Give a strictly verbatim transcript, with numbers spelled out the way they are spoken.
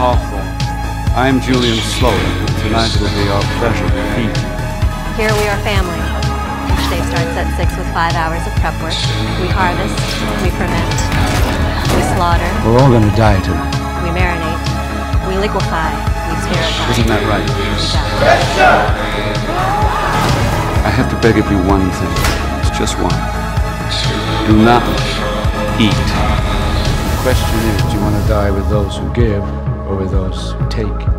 Hawthorne. I am Julian Sloan. Tonight it will be our pleasure to feed you. Here we are family. Each day starts at six with five hours of prep work. We harvest, we ferment, we slaughter. We're all gonna die tonight. We marinate, we liquefy, we purify. Isn't that right? I have to beg of you one thing. It's just one. Do not eat. The question is, do you want to die with those who give or with those who take?